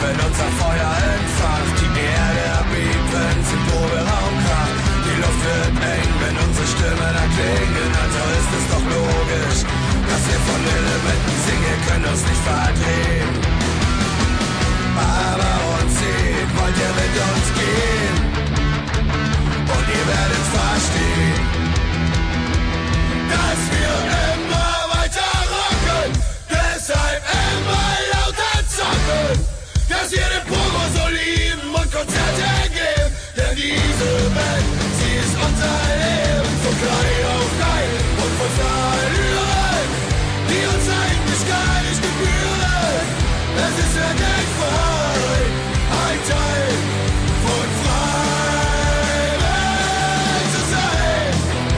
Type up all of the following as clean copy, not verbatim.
wenn unser Feuer entfacht. Die Erde erbebt, wenn's im Proberaum kracht. Die Luft wird eng, wenn unsere Stimmen erklingen. Also ist es doch logisch, dass wir von Elementen singen, können uns nicht verdrehen. Aber uns sehen, wollt ihr mit uns gehen? Und ihr werdet verstehen, dass wir immer weiter rocken, deshalb immer lauter zocken, dass wir den Pogo so lieben und Konzerte geben, denn diese Welt, sie ist unser Leben, von klein auf geil und von Allüren, die uns eigentlich gar nicht gebühren. Es ist wirklich frei, ein Teil von Freiheit zu sein.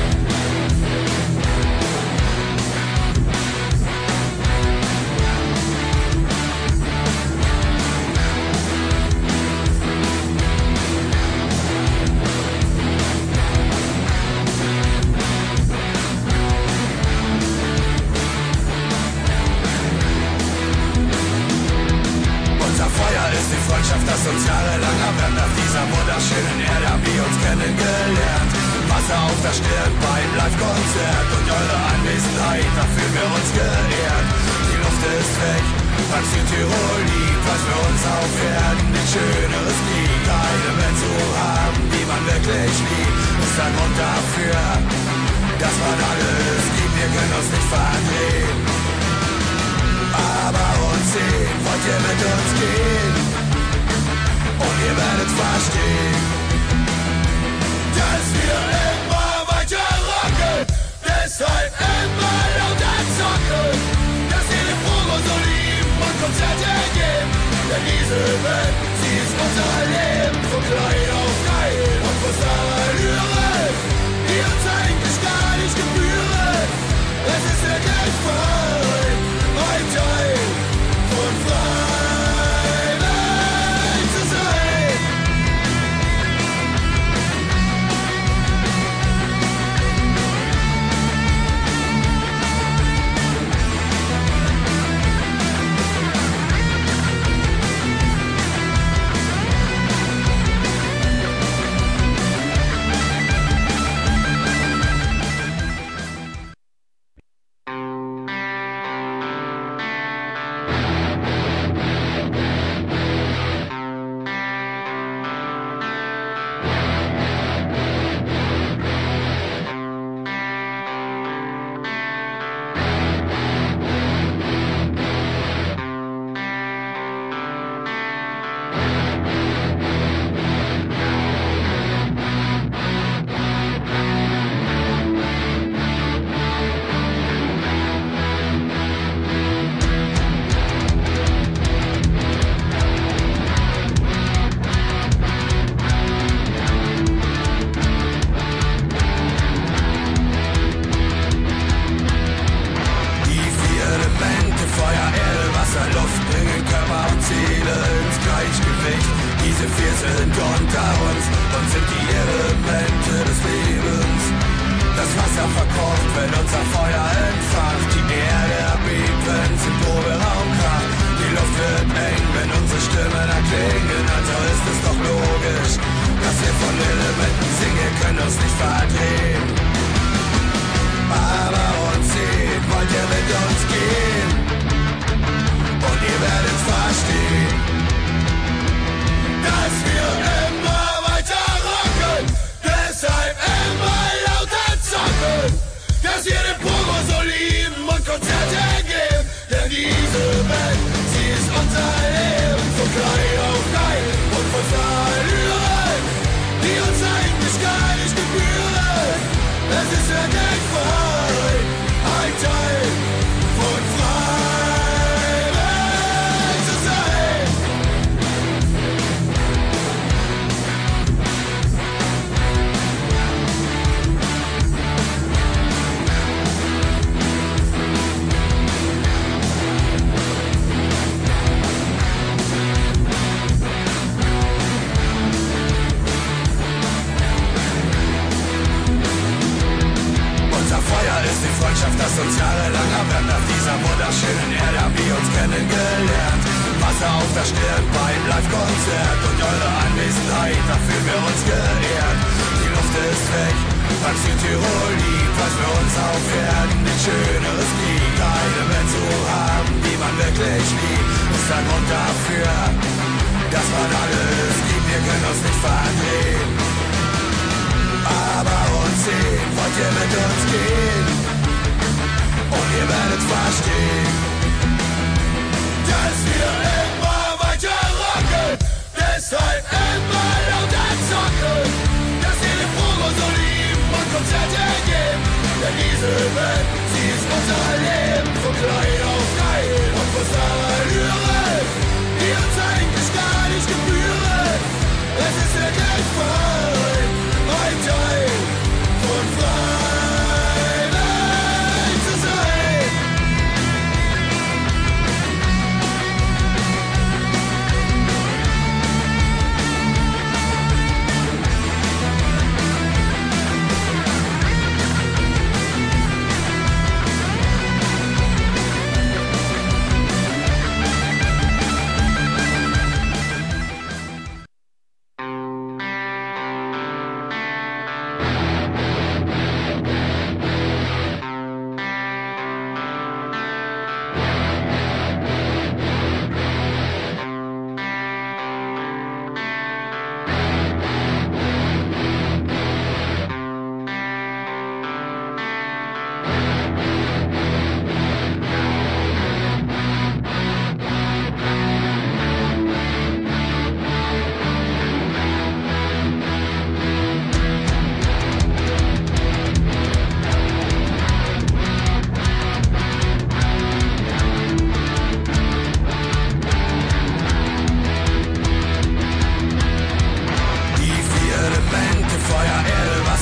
Feuer ist die Freundschaft, das uns jahrelang erwärmt. Auf dieser wunderschönen Erde haben wir uns kennengelernt. Wasser auf der Stirn beim Live-Konzert und eure Anwesenheit, da fühlen wir uns geehrt. Die Luft ist weg, beim Südtirol liegt, was für uns auf Erden nichts Schöneres liegt. Eine Welt zu haben, die man wirklich liebt, ist ein Grund dafür, dass man alles liebt. Wir können uns nicht verdrehen, aber uns sehen, wollt ihr mit uns gehen? Und ihr werdet verstehen, dass wir immer weiter rocken, deshalb immer lauter zocken, dass wir den Pogo so lieben und Konzerte geben, denn diese Welt, sie ist unser Leben, von klein auf geil und von Allüren, die uns eigentlich gar nicht gebühren. Es ist wirklich frei, ein Teil von Freiheit zu sein. Wasser auf der Stirn beim Live-Konzert. Durch eure Anwesenheit, da fühlen wir uns geehrt. Die Luft ist weg, beim Südtirol liegt, was für uns auf Erden nichts Schöneres liegt. Eine Band zu haben, die man wirklich liebt, ist ein Grund dafür, dass man alles gibt. Wir können uns nicht verdrehen, aber uns sehen, wollt ihr mit uns gehen? Und ihr werdet verstehen, dass wir immer weiter rocken, deshalb immer lauter zocken, dass wir den Progo so lieben und Konzerte geben. Denn diese Welt, sie ist unser Leben, von klein auf geil und großer Allüre, die uns eigentlich gar nicht gebühren. Es ist wirklich voll, ein Teil von Freiheit zu sein.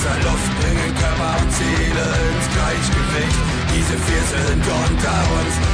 Diese vier sind unter uns.